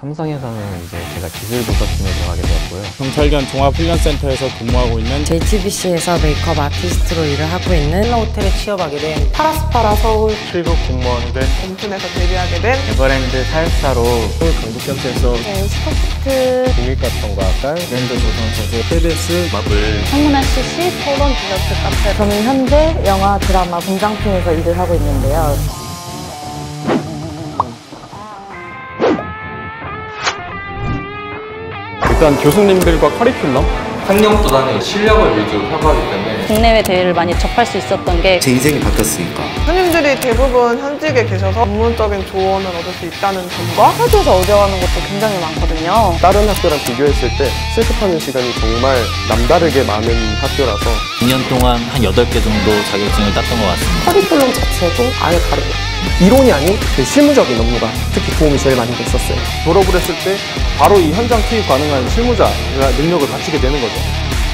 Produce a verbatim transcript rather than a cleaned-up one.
삼성에서는 이제 제가 기술부서팀에 들어가게 되었고요. 경찰견 종합훈련센터에서 근무하고 있는 제이티비씨에서 메이크업 아티스트로 일을 하고 있는 호텔에 취업하게 된 파라스파라 서울 칠급 근무원이 된 홈튼에서 데뷔하게 된 에버랜드 사육사로 서울 강북경찰서 네, 슈퍼피트 국립과천과학관 랜드 조선소재 케이비에스 마블 청문회 씨씨 토론 디저트 카페. 저는 현재 영화 드라마 분장팀에서 일을 하고 있는데요. 일단 교수님들과 커리큘럼 학력 보다는 실력을 위주로 평가하기 때문에 국내외 대회를 많이 접할 수 있었던 게 제 인생이 바뀌었으니까. 교수님들이 대부분 현직에 계셔서 전문적인 조언을 얻을 수 있다는 점과 학교에서 어려워하는 것도 굉장히 많거든요. 다른 학교랑 비교했을 때 실습하는 시간이 정말 남다르게 많은 학교라서 이 년 동안 한 여덟 개 정도 자격증을 땄던 것 같습니다. 커리큘럼 자체도 아예 다르고 이론이 아닌 그 실무적인 업무가 특히 도움이 제일 많이 됐었어요. 졸업을 했을 때 바로 이 현장 투입 가능한 실무자 능력을 갖추게 되는 거죠.